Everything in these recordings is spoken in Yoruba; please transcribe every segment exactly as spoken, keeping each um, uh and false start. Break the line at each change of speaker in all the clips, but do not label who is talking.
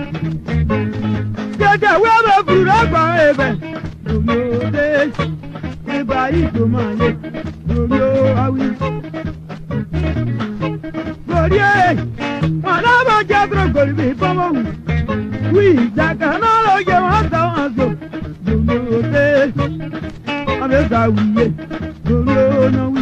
Jẹ́jẹ́ wẹ́rẹ́ fúra gbà ẹ̀bẹ̀ lórí òde ìgbà ìjọ máa yẹ lórí àwí. Lórí ẹ̀ wọn náà bá jẹ́ tó gbòòrò bí bọ́mọ̀ wù. Wí ìjàkà náà ló yẹ wọn sọ wọn sọ lórí òde àbẹ̀sà wíyẹ lórí ọ̀nà wí.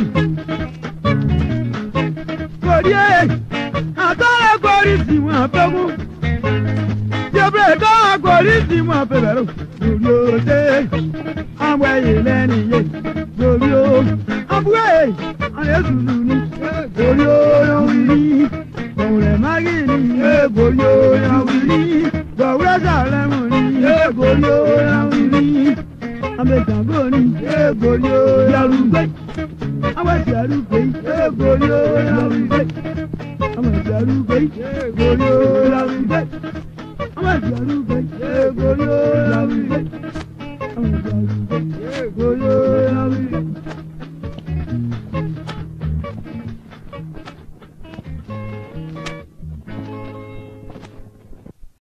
Lórí ẹ̀ àtọ́lẹ̀ gbòòrò sí wọn fẹ́ mú. Jẹ́bẹ̀rẹ̀ ká àgbòrí sí wọn fẹ́ bẹ̀rù lórí òde. Àwọn ẹ̀yìn lẹ́nu yẹ lórí o. Àbúrò ẹ̀ àlẹ́ sùnù ní lórí oyún wíní. Bọ̀wùrẹ̀ mágìrì ní lórí oyún wíní. Bọ̀wùrẹ̀ sàlẹ̀mù ní lórí oyún wíní. Àmẹ̀sàgò ní lórí oyún arúgbó. Àwọn ẹ̀sìn arúgbó lórí oyún arúgbó. Àwọn ẹ̀sìn arúgbó lórí oyún.